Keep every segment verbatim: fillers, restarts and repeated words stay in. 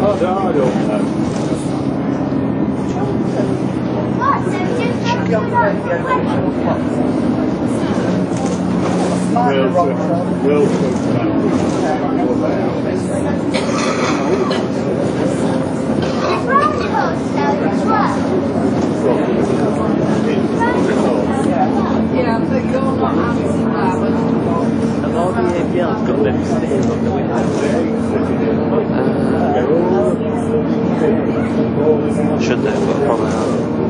I don't know. We'll Yeah, but you're not answering that. And all the A P Ls got lipstick on the window. Uh, should they, but probably not.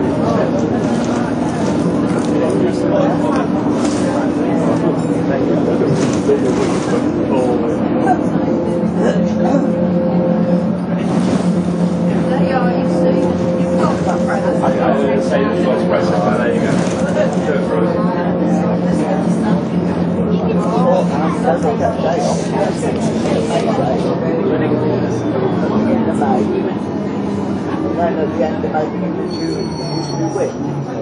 Then at the end, they make it used to be whipped.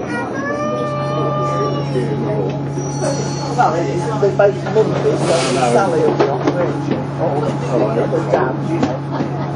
Well, it's the base Monday, so Sally will be on the bridge. Or the dams, you know.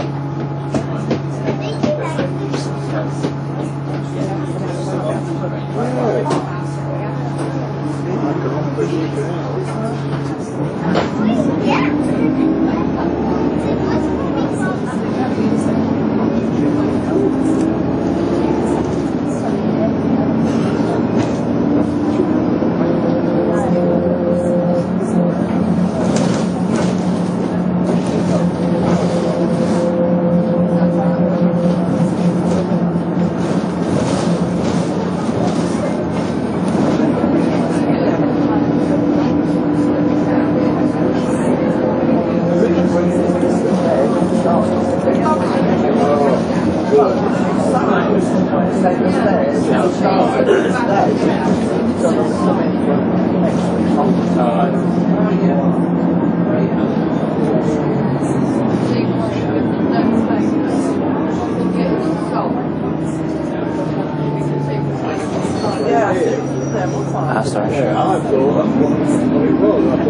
Ah, sorry. Yeah, I thought that's what it was. I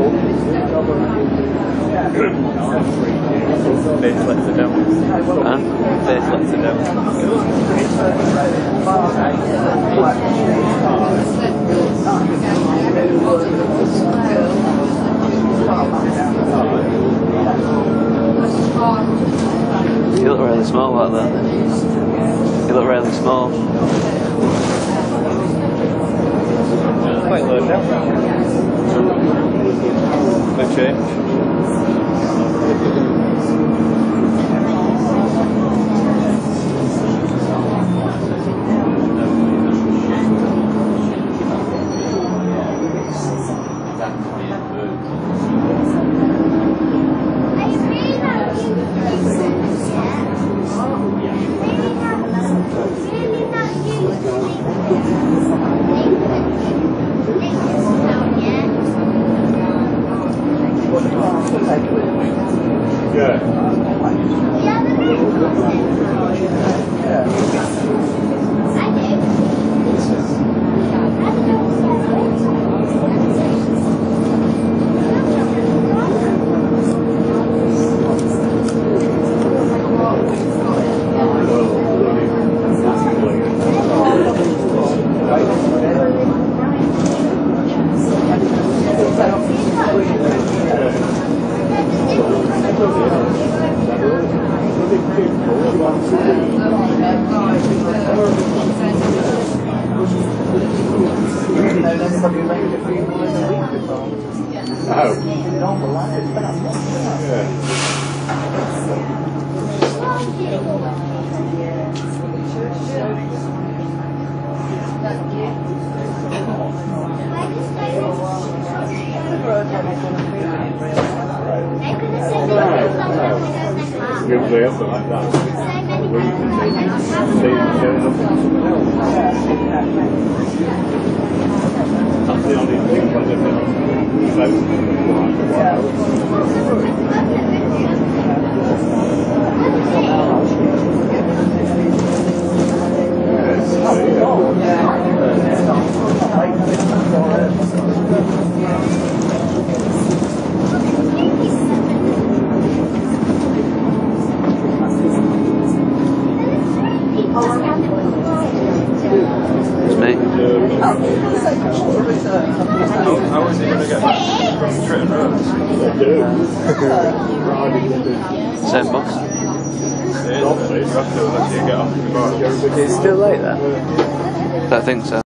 thought They just left it down. Huh? They just left it down. You look really small like that. You look really small. Quite low down. No change. Usually up like that. Where you can take it, save it, turn it up into something else. That's the only thing that they've been about for quite a It's me. How is he going to get back? Straight and roads. They do. Same bus. You have to let you get off the bar. It's still late then? I think so.